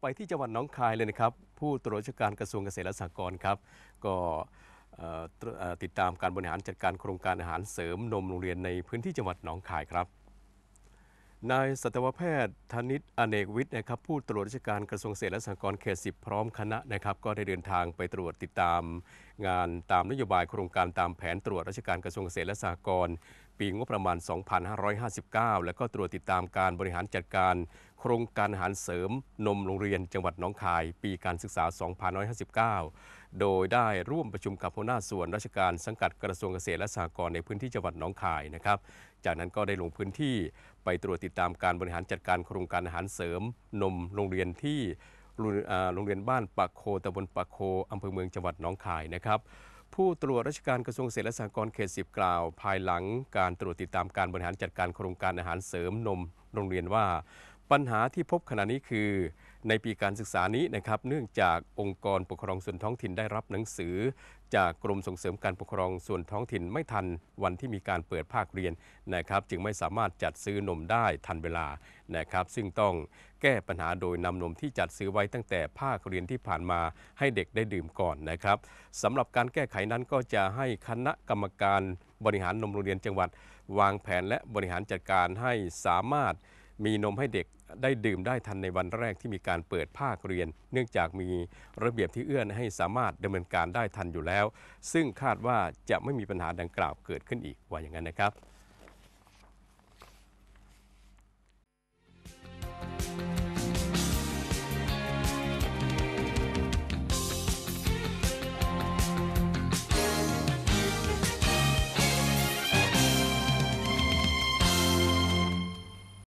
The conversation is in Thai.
ไปที่จังหวัดหนองคายเลยนะครับผู้ตรวจราชการกระทรวงเกษตรและสหกรณ์ครับก็ติดตามการบริหารจัดการโครงการอาหารเสริมนมโรงเรียนในพื้นที่จังหวัดหนองคายครับนายสัตวแพทย์ธนิตอเนกวิทย์นะครับผู้ตรวจราชการกระทรวงเกษตรและสหกรณ์เขต10พร้อมคณะนะครับก็ได้เดินทางไปตรวจติดตามงานตามนโยบายโครงการตามแผนตรวจราชการกระทรวงเกษตรและสหกรณ์ปีงบประมาณ 2559 และก็ตรวจติดตามการบริหารจัดการโครงการอาหารเสริมนมโรงเรียนจังหวัดหนองคายปีการศึกษา 2559 โดยได้ร่วมประชุมกับหัวหน้าส่วนราชการสังกัดกระทรวงเกษตรและสหกรณ์ในพื้นที่จังหวัดหนองคายนะครับจากนั้นก็ได้ลงพื้นที่ไปตรวจติดตามการบริหารจัดการโครงการอาหารเสริมนมโรงเรียนที่โรงเรียนบ้านปากโคตำบลปากโคอำเภอเมืองจังหวัดหนองคายนะครับผู้ตรวจราชการกระทรวงเกษตรและสหกรณ์เขต10กล่าวภายหลังการตรวจติดตามการบริหารจัดการโครงการอาหารเสริมนมโรงเรียนว่าปัญหาที่พบขณะนี้คือในปีการศึกษานี้นะครับเนื่องจากองค์กรปกครองส่วนท้องถิ่นได้รับหนังสือจากกรมส่งเสริมการปกครองส่วนท้องถิ่นไม่ทันวันที่มีการเปิดภาคเรียนนะครับจึงไม่สามารถจัดซื้อนมได้ทันเวลานะครับซึ่งต้องแก้ปัญหาโดยนำนมที่จัดซื้อไว้ตั้งแต่ภาคเรียนที่ผ่านมาให้เด็กได้ดื่มก่อนนะครับสำหรับการแก้ไขนั้นก็จะให้คณะกรรมการบริหารนมโรงเรียนจังหวัดวางแผนและบริหารจัดการให้สามารถมีนมให้เด็กได้ดื่มได้ทันในวันแรกที่มีการเปิดภาคเรียนเนื่องจากมีระเบียบที่เอื้อให้สามารถดำเนินการได้ทันอยู่แล้วซึ่งคาดว่าจะไม่มีปัญหาดังกล่าวเกิดขึ้นอีกว่าอย่างนั้นนะครับ